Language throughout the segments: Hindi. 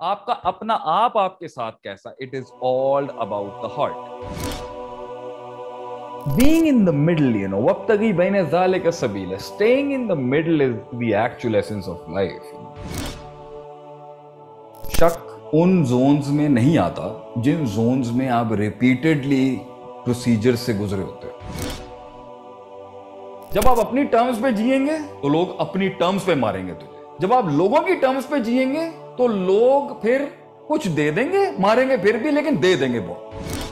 आपका अपना आप आपके साथ कैसा, it is all about the heart. Being in the middle, वब्तगी बैन ज़ालिका सबीला, staying in the middle is the actual essence of life. शक उन जोन्स में नहीं आता जिन जोन्स में आप रिपीटेडली प्रोसीजर से गुजरे होते हो. जब आप अपनी टर्म्स पे जिएंगे तो लोग अपनी टर्म्स पे मारेंगे तुझे. जब आप लोगों की टर्म्स पे जिएंगे तो लोग फिर कुछ दे देंगे, मारेंगे फिर भी, लेकिन दे देंगे बहुत.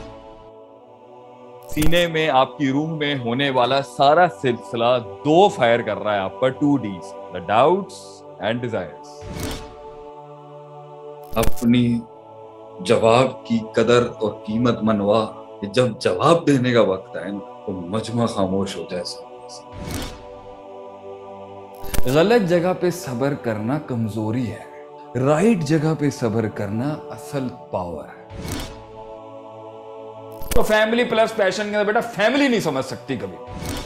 सीने में, आपकी रूह में होने वाला सारा सिलसिला दो फायर कर रहा है आप पर, 2Ds, the doubts and desires. अपनी जवाब की कदर और कीमत मनवा कि जब जवाब देने का वक्त आए ना तो मजमा खामोश हो जाए. गलत जगह पे सब्र करना कमजोरी है, राइट जगह पे सब्र करना असल पावर है. तो फैमिली प्लस पैशन के अंदर बेटा फैमिली नहीं समझ सकती कभी.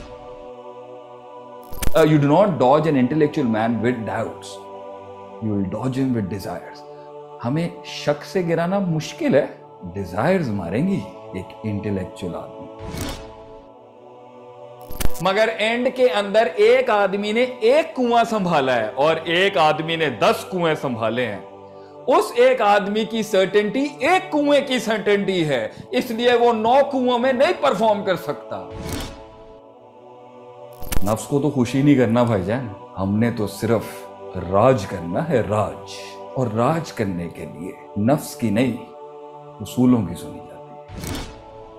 You do not dodge an intellectual man with doubts, you will dodge him with desires. हमें शक से गिराना मुश्किल है, डिजायर्स मारेंगी एक इंटेलेक्चुअल आदमी. मगर एंड के अंदर एक आदमी ने एक कुआं संभाला है और एक आदमी ने 10 कुएं संभाले हैं. उस एक आदमी की सर्टेनिटी एक कुएं की सर्टेनिटी है, इसलिए वो 9 कुओं में नहीं परफॉर्म कर सकता. नफ्स को तो खुशी नहीं करना भाईजान, हमने तो सिर्फ राज करना है, राज. और राज करने के लिए नफ्स की नहीं, उसूलों की सुनी जाती है.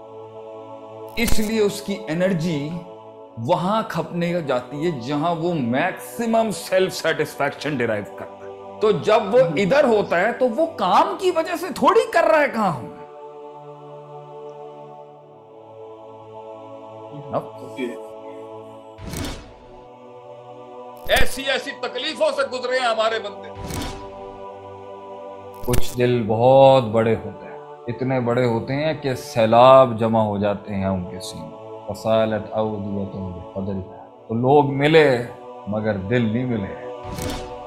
इसलिए उसकी एनर्जी वहां खपने जाती है जहां वो मैक्सिमम सेल्फ सेटिस्फैक्शन डिराइव करता है. तो जब वो इधर होता है तो वो काम की वजह से थोड़ी कर रहा है काम. ऐसी ऐसी तकलीफों से गुजरे हैं हमारे बंदे. कुछ दिल बहुत बड़े होते हैं, इतने बड़े होते हैं कि सैलाब जमा हो जाते हैं उनके सीने. तो लोग मिले मगर दिल नहीं मिले.